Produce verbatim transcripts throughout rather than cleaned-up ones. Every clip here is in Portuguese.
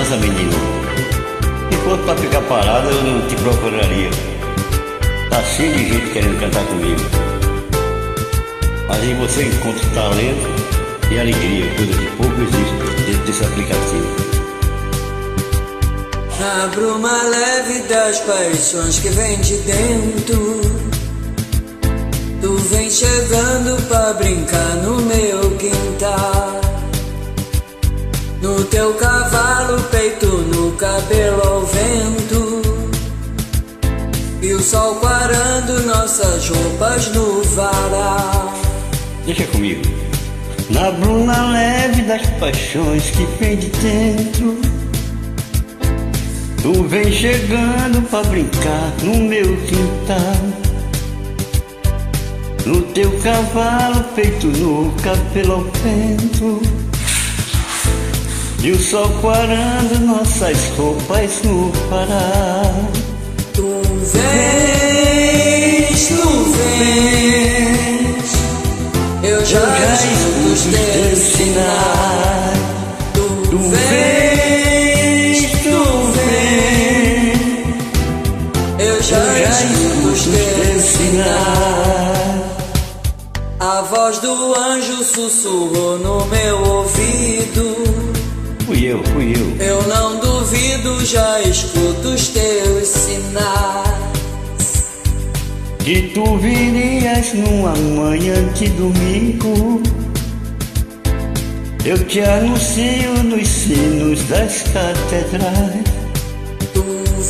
dança, menino. Se fosse pra ficar parado, eu não te procuraria. Tá cheio de gente querendo cantar comigo. Mas aí você encontra talento e alegria, coisa que pouco existe dentro desse aplicativo. Na bruma leve das paixões que vem de dentro, tu vem chegando pra brincar no meu quintal. No teu cavalo, peito no cabelo ao vento, e o sol quarando nossas roupas no varal. Deixa comigo. Na bruma leve das paixões que vem de dentro, tu vem chegando pra brincar no meu quintal. No teu cavalo, peito no cabelo ao vento, e o sol quarando nossas roupas no varal. Tu vens, tu vens, eu já, eu já escuto os teus sinais. Tu, tu vens, tu vens, eu já, eu já escuto os teus sinais. A voz do anjo sussurrou no meu ouvido. Fui eu, fui eu. Eu não duvido, já escuto os teus sinais. Que tu virias numa manhã de domingo. Eu te anuncio nos sinos das catedrais. Tu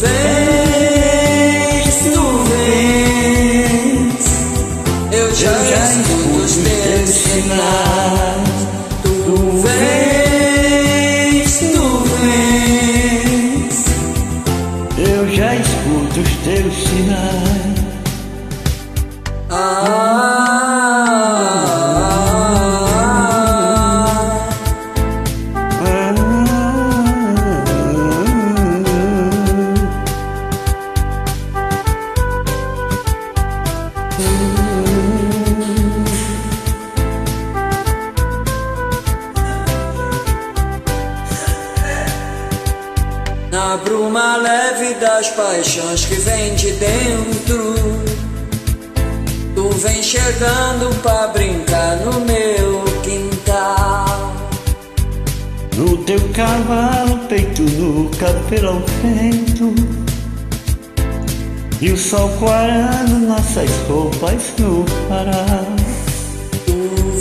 vens, tu vens, eu já, eu já escuto os teus sinais. Tu vens, tu vens, eu já escuto os teus sinais. Ah, ah, ah, na bruma leve das paixões que vem de dentro, tu vem chegando pra brincar no meu quintal. No teu cavalo, peito no cabelo ao vento, e o sol quarando nossas roupas no varal. Tu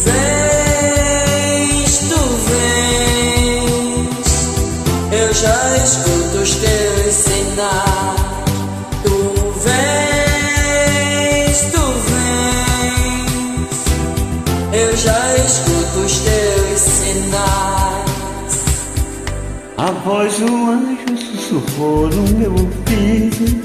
vens, tu vens, eu já escuto os teus sinais. Tu vens, tu vens, eu já escuto os teus sinais. A voz do anjo sussurrou no meu ouvido.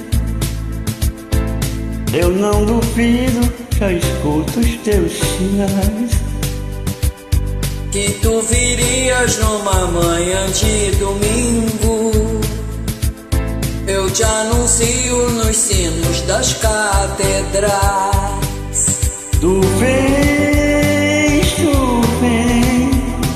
Eu não duvido, já escuto os teus sinais. Que tu virias numa manhã de domingo. Eu te anuncio nos sinos das catedrais. Tu vens, tu vens,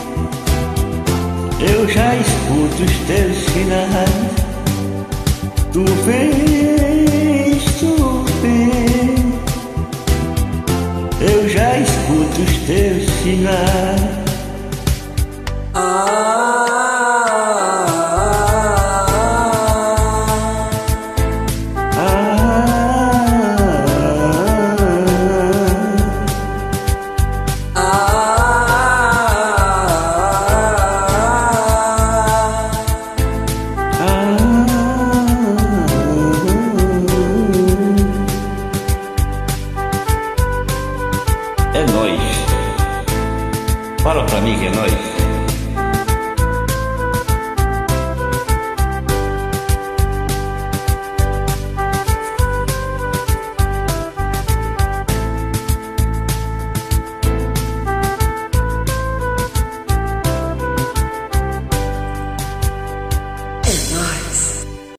eu já escuto os teus sinais. Tu vens, tu vens, eu já escuto os teus sinais. Ah, é nóis. Fala pra mim que é nóis. é nóis.